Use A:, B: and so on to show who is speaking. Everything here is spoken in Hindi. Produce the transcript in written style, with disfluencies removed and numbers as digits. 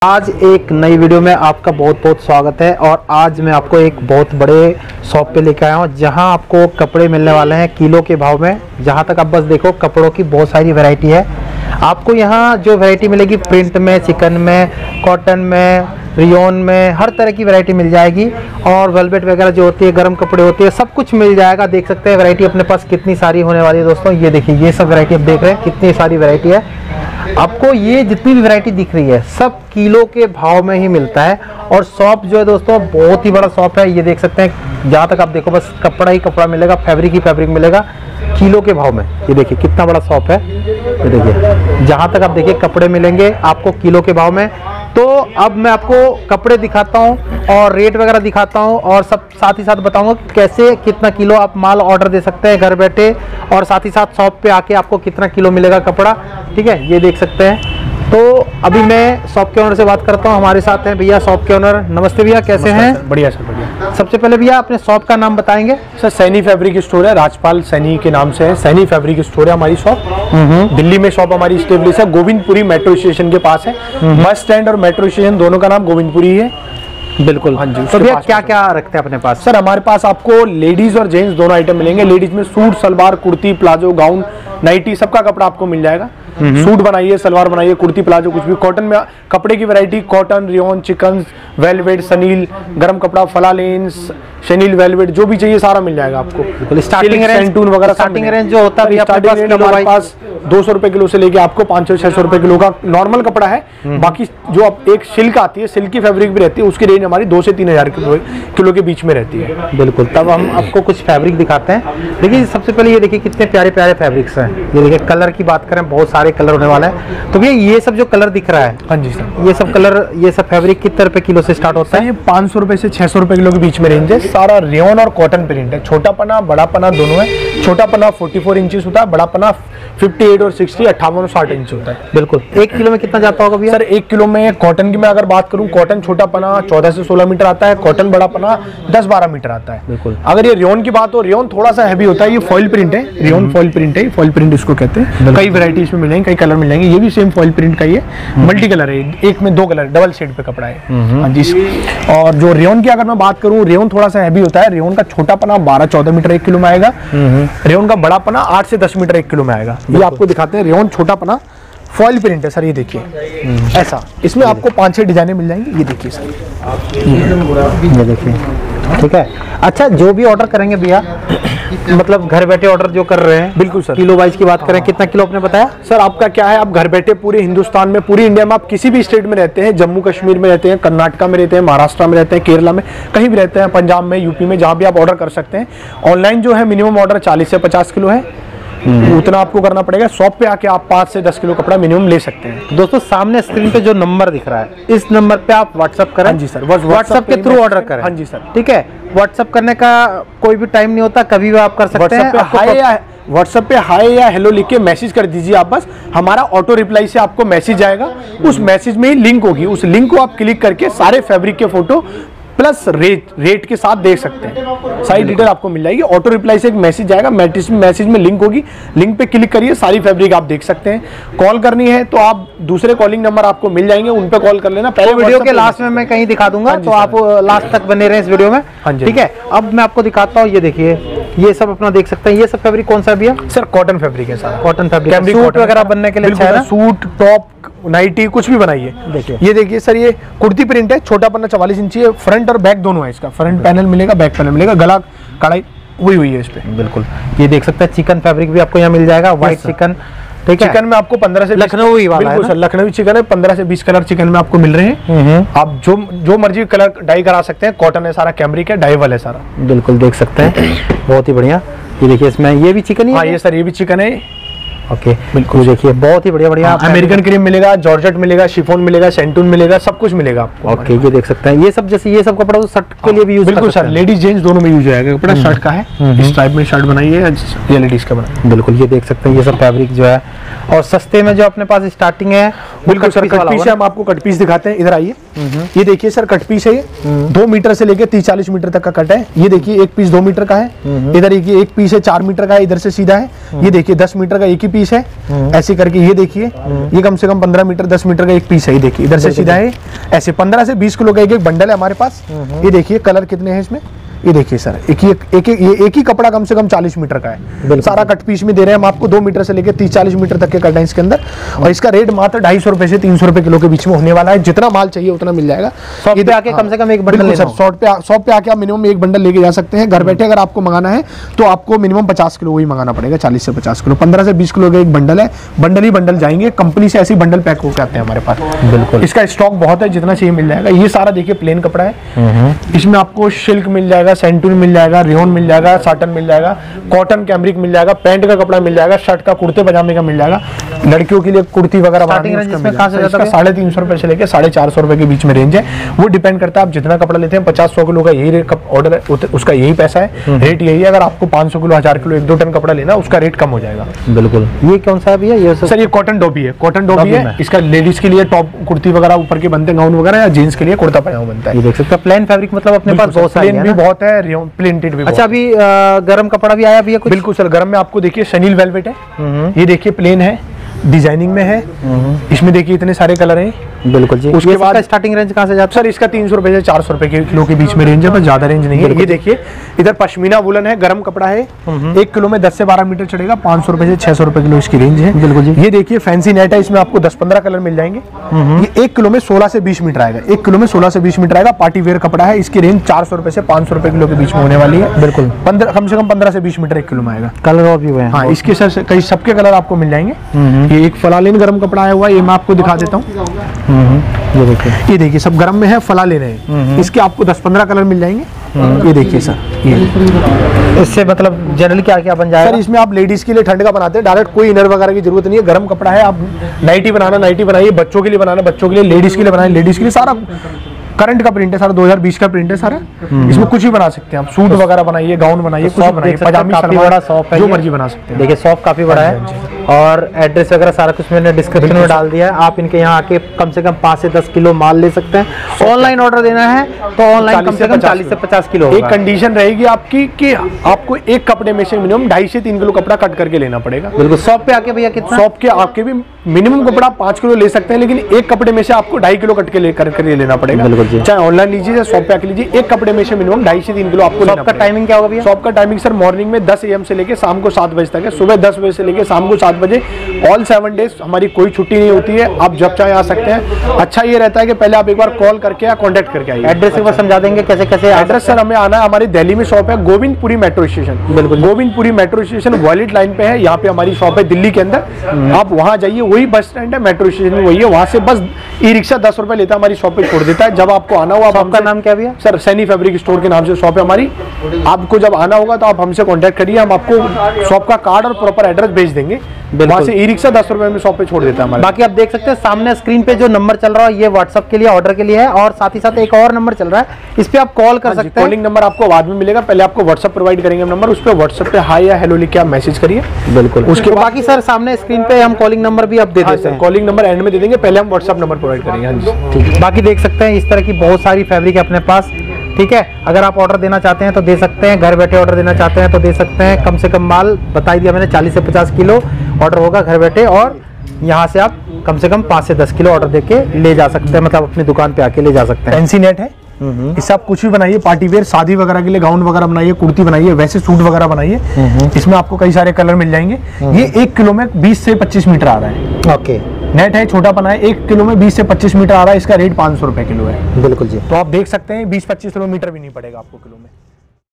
A: आज एक नई वीडियो में आपका बहुत बहुत स्वागत है। और आज मैं आपको एक बहुत बड़े शॉप पे लेकर आया हूँ जहाँ आपको कपड़े मिलने वाले हैं किलो के भाव में। जहाँ तक आप बस देखो, कपड़ों की बहुत सारी वैरायटी है। आपको यहाँ जो वैरायटी मिलेगी प्रिंट में, चिकन में, कॉटन में, रियोन में, हर तरह की वैरायटी मिल जाएगी। और वेलवेट वगैरह जो होती है, गर्म कपड़े होते हैं, सब कुछ मिल जाएगा। देख सकते हैं वैरायटी अपने पास कितनी सारी होने वाली है दोस्तों। ये देखिए, ये सब वैरायटी आप देख रहे हैं, कितनी सारी वैरायटी है। आपको ये जितनी भी वैरायटी दिख रही है सब किलो के भाव में ही मिलता है। और शॉप जो है दोस्तों बहुत ही बड़ा शॉप है। ये देख सकते हैं, जहाँ तक आप देखो बस कपड़ा ही कपड़ा मिलेगा, फैब्रिक ही फैब्रिक मिलेगा किलो के भाव में। ये देखिए कितना बड़ा शॉप है। ये देखिए, जहाँ तक आप देखिए कपड़े मिलेंगे आपको किलो के भाव में। तो अब मैं आपको कपड़े दिखाता हूँ और रेट वगैरह दिखाता हूँ और सब साथ ही साथ बताऊंगा कैसे कितना किलो आप माल ऑर्डर दे सकते हैं घर बैठे। और साथ ही साथ शॉप पे आके आपको कितना किलो मिलेगा कपड़ा, ठीक है, ये देख सकते हैं। तो अभी मैं शॉप के ओनर से बात करता हूँ। हमारे साथ हैं भैया शॉप के ओनर। नमस्ते भैया, कैसे हैं?
B: बढ़िया सर, बढ़िया।
A: सबसे पहले भैया अपने शॉप का नाम बताएंगे।
B: सर सैनी फैब्रिक स्टोर है, राजपाल सैनी के नाम से है। सैनी फैब्रिक स्टोर है हमारी शॉप। दिल्ली में शॉप हमारी स्टेब्लिश है, गोविंदपुरी मेट्रो स्टेशन के पास है। बस स्टैंड और मेट्रो स्टेशन दोनों का नाम गोविंदपुरी है।
A: बिल्कुल, हाँ जी। तो भैया क्या क्या रखते हैं अपने पास?
B: सर हमारे पास आपको लेडीज और जेंट्स दोनों आइटम मिलेंगे। लेडीज में suit, salwar, kurti, palazzo, gown, nightie, सबका कपड़ा आपको मिल जाएगा। सूट बनाइए, सलवार बनाइए, कुर्ती, प्लाजो, कुछ भी। कॉटन में कपड़े की variety, cotton, rayon, chikan, velvet, chenille, गरम कपड़ा, फलालेंस, शनील, वेलवेट, जो भी चाहिए सारा मिल जाएगा आपको।
A: स्टार्टिंग रेंज
B: वगैरह,
A: स्टार्टिंग रेंज जो होता है
B: हमारे पास 200 रुपए किलो से लेके आपको 500-600 रुपए किलो का नॉर्मल कपड़ा है। बाकी जो आप एक सिल्क आती है, सिल्क की फैब्रिक भी रहती है, उसकी रेंज हमारी 2 से 3,000 किलो के बीच में रहती है।
A: बिल्कुल, तब हम आपको कुछ फैब्रिक दिखाते हैं। देखिए सबसे पहले ये देखिए कितने प्यारे प्यारे फैब्रिक्स हैं। ये देखिए कलर की बात करें, बहुत सारे कलर होने वाले हैं। तो भैया ये सब जो कलर दिख रहा है,
B: हाँ जी सर,
A: ये सब कलर, ये सब फैब्रिक कितने रुपए किलो से स्टार्ट होता है?
B: ये 500 रुपए से 600 रुपए किलो के बीच में रेंज है। सारा रेयन और कॉटन प्रिंट है। छोटा पना, बड़ा पना दोनों है। छोटा पना 44 इंचेस होता है, बड़ा पना 58 और 60, 58 और 60 इंच होता है।
A: बिल्कुल। 1 किलो में कितना जाता होगा भैया?
B: सर 1 किलो में कॉटन की मैं अगर बात करूं, कॉटन छोटा पना 14 से 16 मीटर आता है, कॉटन बड़ा पना 10-12 मीटर आता है।
A: बिल्कुल।
B: अगर ये रेयन की बात हो, रेयन थोड़ा सा हैवी होता है। ये फॉइल प्रिंट है, रेयन फॉइल प्रिंट है। फॉइल प्रिंट इसको कहते हैं। कई वैरायटी इसमें मिलेंगे, कई कलर मिलेंगे। ये भी सेम फॉइल प्रिंट का ही है, मल्टी कलर है, एक में 2 कलर, डबल शेड पे कपड़ा है। हाँ जी। और जो रेयन की अगर मैं बात करूं, रेयन थोड़ा सा हैवी होता है। रेयन का छोटा पना 12-14 मीटर 1 किलो में आएगा। रेयन का बड़ा पना 8 से 10 मीटर 1 किलो में आएगा। ये आपको दिखाते हैं। रेयन छोटा पना फॉइल प्रिंट है सर, ये देखिए ऐसा। इसमें आपको 5-6 डिजाइने मिल जाएंगी। ये देखिए सर,
A: ये देखिए, ठीक है। अच्छा, जो भी ऑर्डर करेंगे भैया, मतलब घर बैठे ऑर्डर जो कर रहे हैं,
B: बिल्कुल सर।
A: किलो वाइज की बात करें, कितना किलो आपने बताया?
B: सर आपका क्या है, आप घर बैठे पूरे हिंदुस्तान में, पूरी इंडिया में, आप किसी भी स्टेट में रहते हैं, जम्मू कश्मीर में रहते हैं, कर्नाटका में रहते हैं, महाराष्ट्र में रहते हैं, केरला में, कहीं भी रहते हैं, पंजाब में, यूपी में, जहां भी आप ऑर्डर कर सकते हैं। ऑनलाइन जो है मिनिमम ऑर्डर 40 से 50 किलो है, उतना आपको करना पड़ेगा। शॉप पे आके आप 5 से 10 किलो कपड़ा मिनिमम ले सकते हैं।
A: दोस्तों सामने स्क्रीन पे जो नंबर दिख रहा है, इस नंबर पे आप व्हाट्सएप करें।
B: हाँ जी सर,
A: व्हाट्सएप के थ्रू ऑर्डर करें।
B: हाँ जी सर,
A: ठीक है। व्हाट्सएप करने का कोई भी टाइम नहीं होता, कभी भी आप कर सकते हैं।
B: व्हाट्सएप पे हाय या हेलो लिख के मैसेज कर दीजिए आप बस। हमारा ऑटो रिप्लाई से आपको मैसेज आएगा। उस मैसेज में ही लिंक होगी, उस लिंक को आप क्लिक करके सारे फैब्रिक के फोटो प्लस रेट के साथ देख सकते हैं। सारी डिटेल आपको मिल जाएगी। ऑटो रिप्लाई से एक मैसेज आएगा, मैसेज में लिंक होगी, लिंक पे क्लिक करिए, सारी फैब्रिक आप देख सकते हैं। कॉल करनी है तो आप दूसरे कॉलिंग नंबर आपको मिल जाएंगे, उन पे कॉल कर लेना। पहले
A: वीडियो के लास्ट में मैं कहीं दिखा दूंगा, तो आप लास्ट तक बने रहे इस वीडियो में। ठीक है। अब मैं आपको दिखाता हूँ, ये देखिए, ये सब अपना देख सकते हैं। ये सब फैब्रिक कौन सा है भैया?
B: सर कॉटन फैब्रिक है सर,
A: कॉटन फैब्रिक। सूट वगैरह बनने के लिए अच्छा है ना?
B: सूट, टॉप, नाइटी, कुछ भी बनाइए। देखिए, ये देखिए सर, ये कुर्ती प्रिंट है। छोटा पन्ना 44 इंची है। फ्रंट और बैक दोनों है इसका। फ्रंट पैनल मिलेगा, बैक पैनल मिलेगा, गला कढ़ाई हुई है इस पे।
A: बिल्कुल, ये देख सकते हैं। चिकन फैब्रिक भी आपको यहाँ मिल जाएगा, व्हाइट चिकन। ठीक है।
B: चिकन में आपको 15 से
A: लखनऊ वाला है
B: सर, लखनऊ चिकन है। 15 से 20 कलर चिकन में आपको मिल रहे हैं। आप जो मर्जी कलर डाई करा सकते हैं। कॉटन है सारा, कैमरिक है, डाइवल है सारा।
A: बिल्कुल देख सकते हैं, बहुत ही बढ़िया। ये देखिए, इसमें ये भी चिकन ही है।
B: हाँ ये सर, ये भी चिकन है।
A: ओके, बिल्कुल देखिए, बहुत ही बढ़िया बढ़िया।
B: अमेरिकन क्रीम मिलेगा, जॉर्जेट मिलेगा, शिफॉन मिलेगा, सेंटून मिलेगा, सब कुछ मिलेगा आपको।
A: ओके, ये देख सकते हैं। ये सब जैसे ये सब कपड़ा शर्ट के लिए भी यूज,
B: बिल्कुल सर, लेडीज जेंट्स दोनों में यूज होगा। कपड़ा शर्ट का है, इस टाइप में शर्ट बनाइए, ये लेडीज का बनाइए।
A: बिल्कुल, ये देख सकते हैं। ये सब फैब्रिक जो है, और सस्ते में जो अपने पास स्टार्टिंग है,
B: बिल्कुल सर। कट पीस है, हम आपको कट पीस दिखाते हैं। इधर आइए, ये देखिए सर कट पीस है ये 2 मीटर से लेके 30-40 मीटर तक का कट है। ये देखिए एक पीस 2 मीटर का है, इधर एक पीस है 4 मीटर का है, इधर से सीधा है। ये देखिए 10 मीटर का एक ही पीस है, ऐसे करके ये देखिए ये कम से कम 15 मीटर 10 मीटर का एक पीस है। ये देखिए इधर से सीधा है, ऐसे 15 से 20 किलो का एक बंडल है हमारे पास। ये देखिए कलर कितने हैं इसमें, ये देखिए सर एक ही कपड़ा कम से कम 40 मीटर का है। सारा कट पीस में दे रहे हैं हम आपको, 2 मीटर से लेकर 30-40 मीटर तक के कट है इसके अंदर। और इसका रेट मात्र 250 रुपए से 300 रुपए किलो के बीच में होने वाला है। जितना माल चाहिए उतना मिल जाएगा।
A: शॉप पे आके कम से कम एक बंडल लेना।
B: शॉप पे आके आप मिनिमम एक बंडल लेके जा सकते हैं। घर बैठे अगर आपको मंगाना है तो आपको मिनिमम 50 किलो वही मंगाना पड़ेगा, 40 से 50 किलो। 15 से 20 किलो का एक बंडल है, बंडल ही बंडल जाएंगे। कंपनी से ऐसे बंडल पैक होकर आते हैं हमारे पास।
A: बिल्कुल,
B: इसका स्टॉक बहुत है, जितना चाहिए मिल जाएगा। ये सारा देखिए प्लेन कपड़ा है, इसमें आपको सिल्क मिल जाएगा, सेंटून मिल जाएगा, रेयन मिल जाएगा, साटन मिल जाएगा, कॉटन कैमरिक मिल जाएगा, पैंट का कपड़ा मिल जाएगा, शर्ट का कुर्ते पजामे का मिल जाएगा, लड़कियों के लिए कुर्ती वगैरह बनानी है उसका मिल जाएगा। इसका 350 रुपए से लेकर 450 रुपए के बीच में रेंज है। वो डिपेंड करता है आप जितना कपड़ा लेते हैं। 50-100 किलो का यही ऑर्डर है, उसका यही पैसा है, रेट यही है। अगर आपको 500 किलो 1000 किलो 1-2 टन कपड़ा लेना उसका रेट कम हो जाएगा।
A: बिल्कुल। ये कौन सा है भैया? ये
B: सर ये कॉटन डोबी है, कॉटन डोबी है। इसका लेडीज के लिए टॉप कुर्ती वगैरह ऊपर के बनते हैं, गाउन वगैरह, या जेंट्स के लिए कुर्ता पजामा बनता है।
A: ये देख सकते हैं प्लेन फैब्रिक, मतलब अपने पास बहुत सारे
B: प्लेन भी बहुत है, प्रिंटेड भी।
A: अच्छा, अभी गरम कपड़ा भी आया भैया कुछ?
B: बिल्कुल सर, गरम में आपको देखिए शनील वेलवेट है, ये देखिए प्लेन है, डिजाइनिंग में है। इसमें देखिए इतने सारे कलर हैं। बिल्कुल जी। उसके बाद
A: स्टार्टिंग रेंज कहाँ से जाता है?
B: सर इसका 300 रुपए से 400 रुपए के किलो के बीच में रेंज है, पर ज्यादा रेंज नहीं है। ये देखिए इधर पश्मीना वुलन है, गरम कपड़ा है, 1 किलो में 10 से 12 मीटर चढ़ेगा, 500 रुपए से 600 रुपए किलो इसकी रेंज है। बिल्कुल जी। ये देखिए फैंसी नेट है, इसमें आपको 10-15 कलर मिल जाएंगे। ये 1 किलो में 16 से 20 मीटर आएगा, 1 किलो में 16 से 20 मीटर आएगा। पार्टी वेयर कपड़ा है, इसकी रेंज 400 रुपए से 500 रुपए किलो के बीच में होने वाली है। बिल्कुल, कम से कम 15 से 20 मीटर 1 किलो में आएगा।
A: कलर और भी हुए हैं?
B: हाँ, इसके सर कई सबके कलर आपको मिल जाएंगे। ये एक फलालेन गरम कपड़ा आया हुआ है, ये मैं आपको दिखा देता हूँ। ये देखिए सब गरम में है, फला ले रहे हैं। इसके आपको 10-15 कलर मिल जाएंगे। ये देखिए सर, ये
A: इससे मतलब जनरली क्या क्या बन जाएगा?
B: सर इसमें आप लेडीज के लिए ठंड का बनाते हैं, डायरेक्ट कोई इनर वगैरह की जरूरत नहीं है। गरम कपड़ा है, आप नाइटी बनाना नाइटी बनाइए, बच्चों के लिए बनाना बच्चों के लिए, लेडीज के लिए बनाए लेडीज के लिए। सारा करंट का प्रिंट है, सारा 2020 का प्रिंट है सारा। इसमें कुछ भी बना सकते हैं आप, सूट वगैरह बनाइए, गाउन बनाइए, कुछ बनाइए, पजामी
A: काफी बड़ा शॉप है,
B: जो मर्जी बना सकते हैं।
A: देखिए शॉप काफी बड़ा है, और एड्रेस वगैरह सारा कुछ मैंने डिस्क्रिप्शन में डाल दिया है। आप इनके यहाँ आके कम से कम 5 से 10 किलो माल ले सकते हैं। ऑनलाइन ऑर्डर देना है तो ऑनलाइन कम से कम 40 से 50 किलो।
B: एक कंडीशन रहेगी आपकी कि आपको एक कपड़े में से मिनिमम 2.5 से 3 किलो कपड़ा कट करके लेना पड़ेगा।
A: बिल्कुल। शॉप पे आके भैया कितना?
B: शॉप के आपके भी मिनिमम कपड़ा 5 किलो ले सकते हैं, लेकिन एक कपड़े में से आपको 2.5 किलो कट के करके लेना पड़ेगा।
A: बिल्कुल जी।
B: चाहे ऑनलाइन लीजिए या शॉप पे आके लीजिए, एक कपड़े में से मिनिमम 2.5 से 3 किलो आपको लेना
A: पड़ेगा। शॉप का टाइमिंग क्या होगा भैया?
B: शॉप का टाइमिंग सर मॉर्निंग में 10 AM से लेके शाम को 7 बजे तक है। सुबह 10 बजे से लेके शाम को 7 बजे, ऑल 7 डेज हमारी कोई छुट्टी नहीं होती है। आप जब चाहे आ सकते हैं। अच्छा ये रहता है कि पहले आप एक बार कॉल करके या कॉन्टेक्ट करके आइए।
A: एड्रेस एक बार समझा देंगे कैसे कैसे?
B: एड्रेस सर हमें आना है, हमारी दिल्ली में शॉप है, गोविंदपुरी मेट्रो स्टेशन। बिल्कुल, Govindpuri metro station violet line पे है, यहाँ पे हमारी शॉप है दिल्ली के अंदर। आप वहाँ जाइए, वही बस स्टैंड है, मेट्रो स्टेशन में वही है। वहाँ से बस ई रिक्शा 10 रुपए लेता है, हमारी शॉप पे छोड़ देता है। जब आपको आना हो,
A: आपका नाम क्या भैया?
B: सर सैनी फैब्रिक स्टोर के नाम से शॉप है हमारी। आपको जब आना होगा तो आप हमसे कॉन्टेक्ट करिए, हम आपको शॉप का कार्ड और प्रॉपर एड्रेस भेज देंगे। वहाँ से ई रिक्शा 10 रुपए में शॉप पे छोड़ देता है हमारा।
A: बाकी आप देख सकते हैं सामने स्क्रीन पे जो नंबर चल रहा है ये व्हाट्सएप के लिए, ऑर्डर के लिए है, और साथ ही साथ एक और नंबर चल रहा है, इस पे आप कॉल कर सकते हैं।
B: कॉलिंग नंबर आपको बाद में मिलेगा, पहले आपको व्हाट्सएप प्रोवाइड करेंगे नंबर, उस पर व्हाट्सएप पे हाई या हेलो लिख के आप मैसेज करिए।
A: बिल्कुल। उसके बाकी सर सामने स्क्रीन पे हम कॉलिंग नंबर भी आप दे देते हैं।
B: कॉलिंग नंबर एंड में दे देंगे, पहले हम व्हाट्सएप नंबर प्रोवाइड करेंगे। हाँ जी,
A: ठीक है। बाकी देख सकते हैं इस तरह की बहुत सारी फैब्रिक है अपने पास, ठीक है। अगर आप ऑर्डर देना चाहते हैं तो दे सकते हैं, घर बैठे ऑर्डर देना चाहते हैं तो दे सकते हैं। कम से कम माल बता दिया मैंने, 40 से 50 किलो ऑर्डर होगा घर बैठे, और यहाँ से आप कम से कम 5 से 10 किलो ऑर्डर देके ले जा सकते हैं, मतलब अपनी दुकान पे आके ले जा सकते हैं।
B: फैंसी नेट है, इससे आप कुछ भी बनाइए, पार्टी वेयर, शादी वगैरह के लिए गाउन वगैरह बनाइए, कुर्ती बनाइए, वैसे सूट वगैरह बनाइए। इसमें आपको कई सारे कलर मिल जाएंगे। ये 1 किलो में 20 से 25 मीटर आ रहा है।
A: ओके।
B: नेट है, छोटा बना है, 1 किलो में 20 से 25 मीटर आ रहा है। इसका रेट 500 रुपए किलो है।
A: बिल्कुल जी।
B: तो आप देख सकते हैं 20-25 किलोमीटर भी नहीं पड़ेगा आपको किलो में।